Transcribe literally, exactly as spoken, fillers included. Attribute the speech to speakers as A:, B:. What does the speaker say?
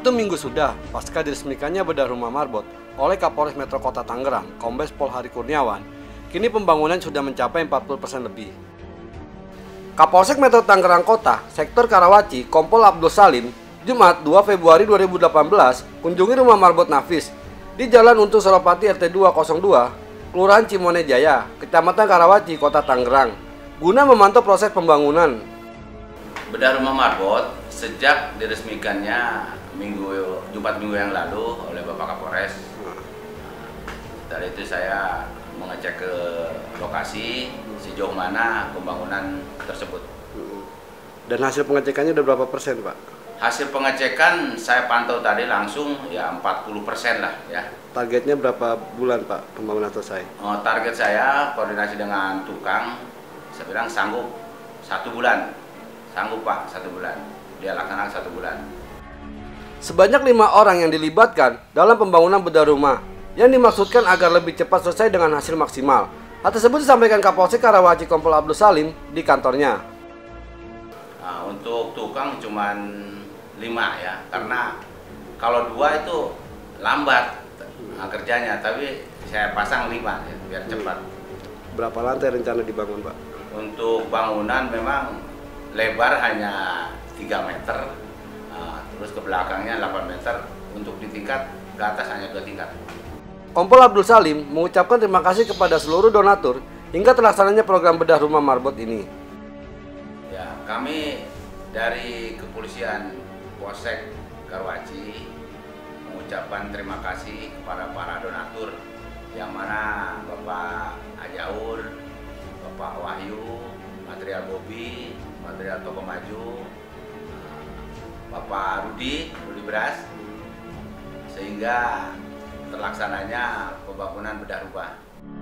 A: Satu minggu sudah pasca diresmikannya bedah rumah marbot oleh Kapolres Metro Kota Tangerang, Kombes Pol Hari Kurniawan, kini pembangunan sudah mencapai empat puluh persen lebih. Kapolsek Metro Tangerang Kota, Sektor Karawaci, Kompol Abdul Salim, Jumat dua Februari dua ribu delapan belas, kunjungi rumah marbot Nafis di Jalan Untung Suropati R T dua nol dua, Kelurahan Cimone Jaya, Kecamatan Karawaci, Kota Tangerang, guna memantau proses pembangunan.
B: Bedah rumah marbot sejak diresmikannya minggu Jumat minggu yang lalu oleh Bapak Kapolres. Dari itu saya mengecek ke lokasi sejauh mana pembangunan tersebut.
A: Dan hasil pengecekannya udah berapa persen, Pak?
B: Hasil pengecekan saya pantau tadi langsung ya empat puluh persen lah ya.
A: Targetnya berapa bulan, Pak, pembangunan selesai?
B: Oh, target saya koordinasi dengan tukang, saya bilang sanggup satu bulan. Sanggup, Pak, satu bulan. Dia laksanakan satu bulan.
A: Sebanyak lima orang yang dilibatkan dalam pembangunan bedah rumah yang dimaksudkan agar lebih cepat selesai dengan hasil maksimal. Hal tersebut disampaikan Kapolsek Karawaci Kompol Abdul Salim di kantornya.
B: Nah, untuk tukang cuman lima ya, karena kalau dua itu lambat nah, kerjanya, tapi saya pasang lima ya, biar cepat.
A: Berapa lantai rencana dibangun, Pak?
B: Untuk bangunan memang lebar hanya tiga meter, nah, terus ke belakangnya delapan meter, untuk di tingkat ke atas hanya dua tingkat.
A: Kompol Abdul Salim mengucapkan terima kasih kepada seluruh donatur hingga terlaksananya program bedah rumah marbot ini.
B: Ya, kami dari Kepolisian Polsek Karawaci mengucapkan terima kasih kepada para donatur, yang mana Bapak Ajaur, Bapak Wahyu, material Bobi, material toko maju, Bapak Rudi, Rudi Beras, sehingga terlaksananya pembangunan bedah rumah.